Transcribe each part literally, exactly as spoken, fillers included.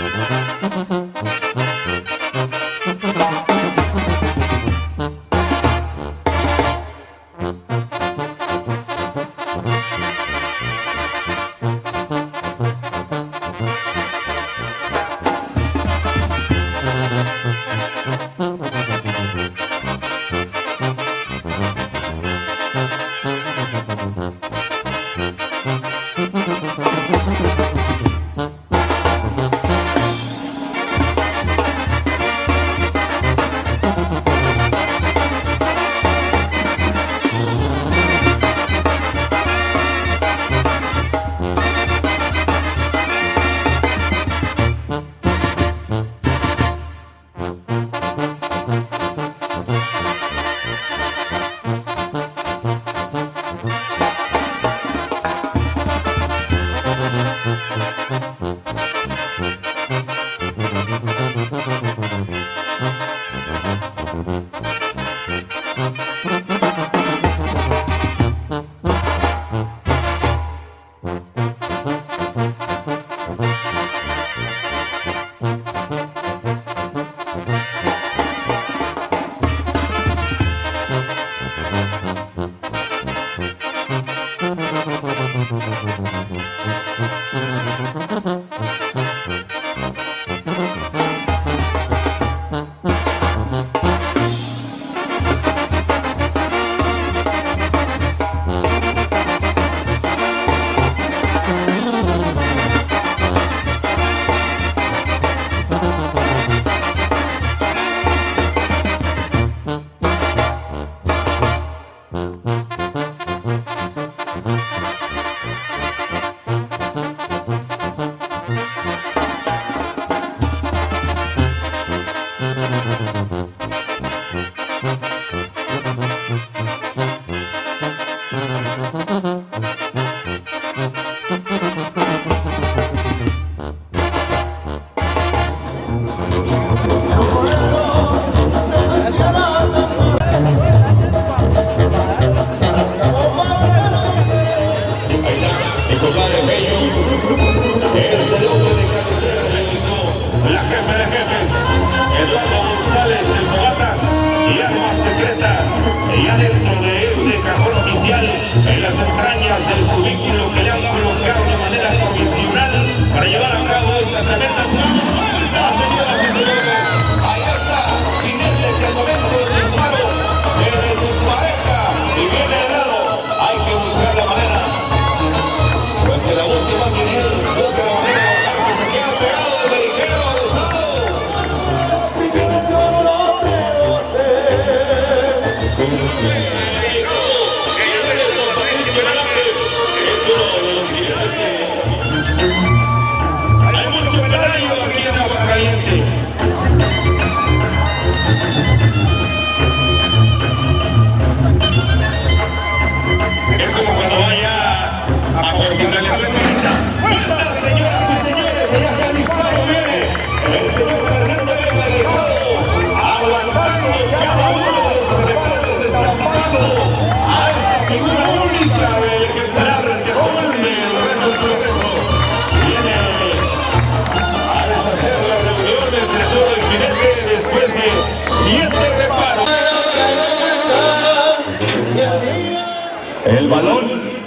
El balón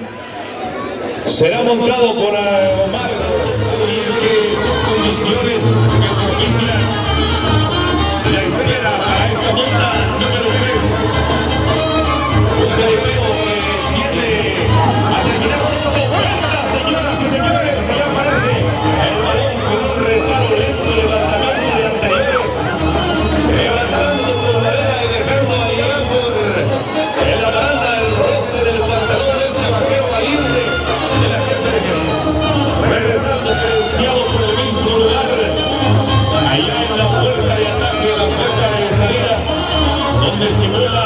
será montado por Omar y que sus condiciones que conquistan la espera a esta monta número tres. Un caribeo que tiene a terminar todo vuelta, señoras y señores. Allá aparece el balón con un reparo lento, levantamiento de anteriores, levantando por madera y dejando a llegar por en la baranda el roce del pantalón este vaquero valiente de la gente de Jesús, regresando credenciado por el mismo lugar, allá en la puerta de ataque, la puerta de salida, donde simula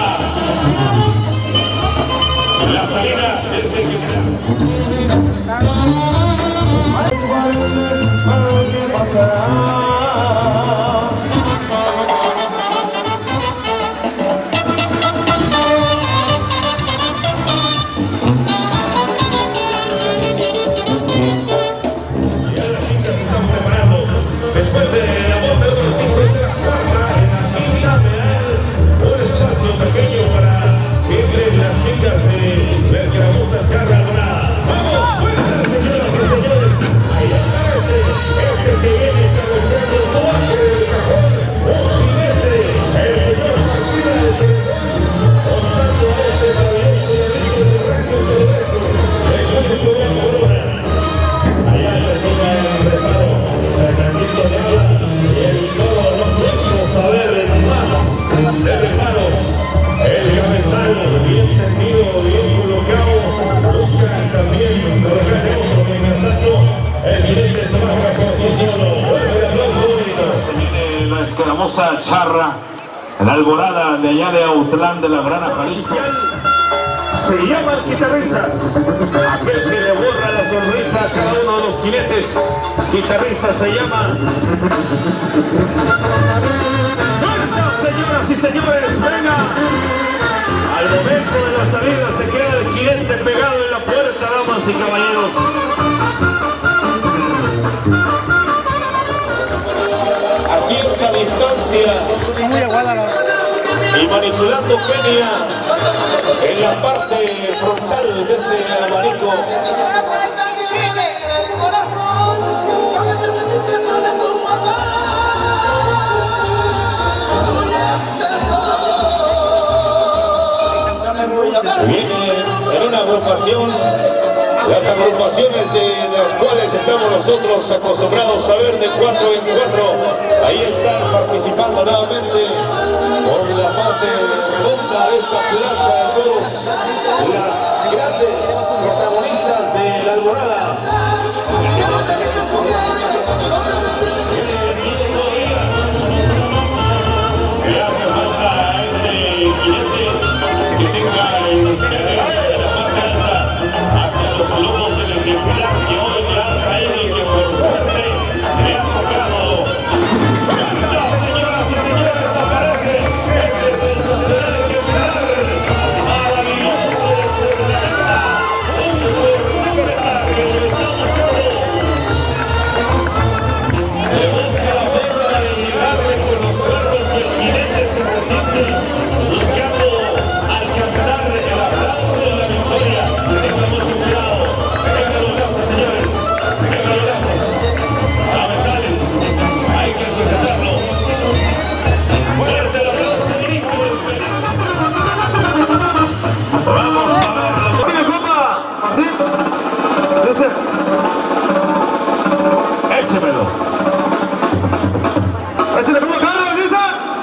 la salida desde que el escaramuza charra, la alborada de allá de Autlán de la Grana, Jalisco. Se llaman guitarristas, aquel que le borra la sonrisa a cada uno de los jinetes. Guitarristas se llama. Señoras y señores, venga. Al momento de la salida se queda el jinete pegado en la puerta, damas y caballeros. A cierta distancia y manipulando Kenia en la parte frontal de este abanico. Viene en una agrupación, las agrupaciones de las cuales estamos nosotros acostumbrados a ver de cuatro en cuatro. Ahí están participando nuevamente por la parte redonda de esta plaza de toros, las grandes protagonistas de la alborada. Échemelo. Échale como carro, dice.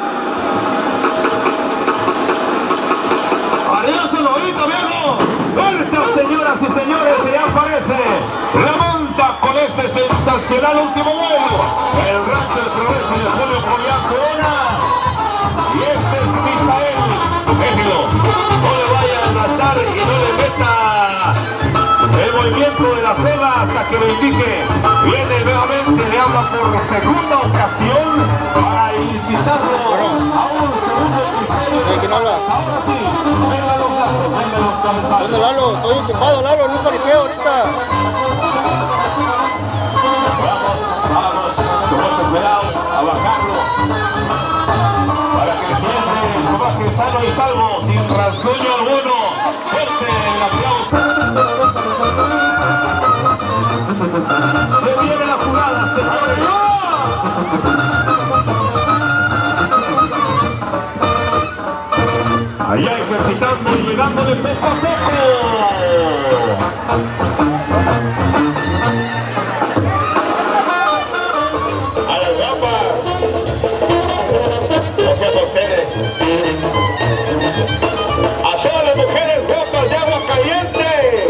Arriba se lo oído, viejo. Vuelta, señoras y señores, ya aparece la monta con este sensacional último vuelo. El rancho del progreso de Julio Julián Corona. Y este es Misael. Déjelo. No le vaya a abrazar y no le meta el movimiento de la seda hasta que lo indique. Viene nuevamente, le habla por segunda ocasión para incitarlo a un segundo episodio. Ahora sí, venga los brazos, venga los cabezales. ¿Dónde, Lalo? Estoy ocupado, Lalo, nunca ripeo ahorita. Vamos, vamos, con mucho cuidado, a bajarlo. Para que el cliente se baje sano y salvo, sin rasguño alguno. Fuerte el aplauso. Se viene la jugada, señores. Allá ejercitando y llegándole poco a poco. A las guapas. No sean ustedes. A todas las mujeres guapas de agua caliente.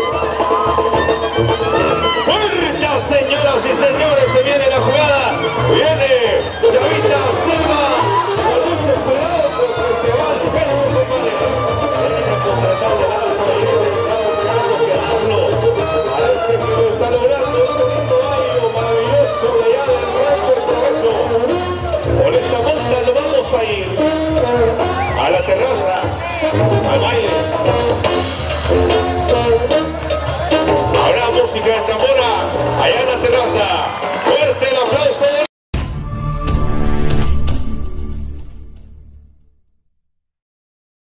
Fuertes, señoras y señores, se viene la jugada. Viene Chavita Silva. Con mucho cuidado porque se va al pecho, compadre. Viene contratado de lazo y este está buscando quedarlo. Parece que lo está logrando un bonito baño maravilloso de allá del rancho El Progreso. Con esta monta lo vamos a ir a la terraza, al baile. Habrá música de tambora allá en la terraza.